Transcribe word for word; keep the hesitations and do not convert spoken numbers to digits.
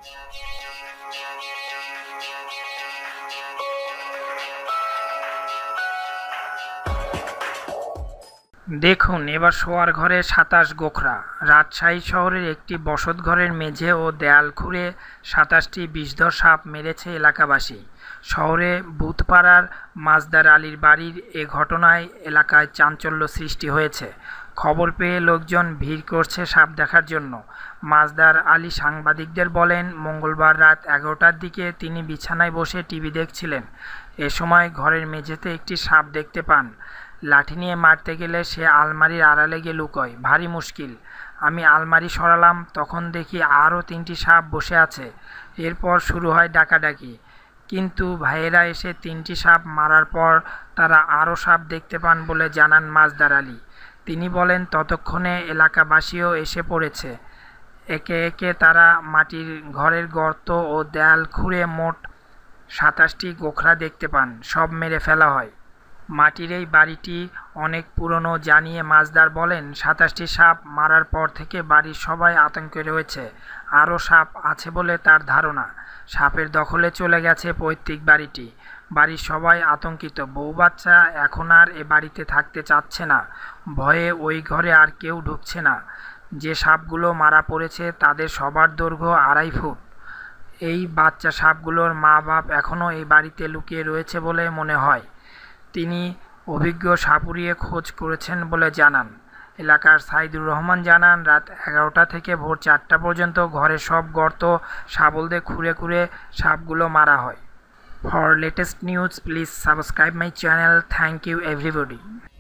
দেখুন, এবার শোয়ার ঘরে সাতাশ গোখরা। রাজশাহী শহরের একটি বসতঘরের মেঝে ও দেয়াল খুঁড়ে সাতাশটি বিষধর সাপ মেরেছে এলাকাবাসী। শহরে বুধপাড়ার মাজদার আলীর বাড়ির এ ঘটনায় এলাকায় চাঞ্চল্য সৃষ্টি হয়েছে। খবর পেয়ে লোকজন ভিড় করছে সাপ দেখার জন্য। মাজদার আলী সাংবাদিকদের বলেন, মঙ্গলবার রাত এগারোটার দিকে তিনি বিছানায় বসে টিভি দেখছিলেন। এ সময় ঘরের মেঝেতে একটি সাপ দেখতে পান। লাঠি নিয়ে মারতে গেলে সে আলমারির আড়ালে গিয়ে লুকোয়। ভারী মুশকিল। আমি আলমারি সরালাম, তখন দেখি আরও তিনটি সাপ বসে আছে। এরপর শুরু হয় ডাকাডাকি, কিন্তু ভাইয়েরা এসে তিনটি সাপ মারার পর তারা আরও সাপ দেখতে পান বলে জানান মাজদার আলী। তিনি বলেন, ততক্ষণে এলাকাবাসীও এসে পড়েছে। একে একে তারা মাটির ঘরের গর্ত ও দেয়াল খুঁড়ে মোট সাতাশটি গোখরা দেখতে পান। সব মেরে ফেলা হয়। মাটির এই বাড়িটি অনেক পুরনো জানিয়ে মাজদার বলেন, সাতাশটি সাপ মারার পর থেকে বাড়ির সবাই আতঙ্কে রয়েছে। আরও সাপ আছে বলে তার ধারণা। সাপের দখলে চলে গেছে পৈতৃক বাড়িটি। বাড়ির সবাই আতঙ্কিত। বউ বাচ্চা এখন আর এ বাড়িতে থাকতে চাচ্ছে না। ভয়ে ওই ঘরে আর কেউ ঢুকছে না। যে সাপগুলো মারা পড়েছে তাদের সবার দৈর্ঘ্য আড়াই ফুট। এই বাচ্চা সাপগুলোর মা বাপ এখনও এই বাড়িতে লুকিয়ে রয়েছে বলে মনে হয়। তিনি অভিজ্ঞ সাপুড়িয়ে খোঁজ করেছেন বলে জানান। এলাকার সাইদুর রহমান জানান, রাত এগারোটা থেকে ভোর চারটা পর্যন্ত ঘরের সব গর্ত শাবল দিয়ে খুঁড়ে খুঁড়ে সাপগুলো মারা হয়। For latest news please subscribe my channel. Thank you everybody.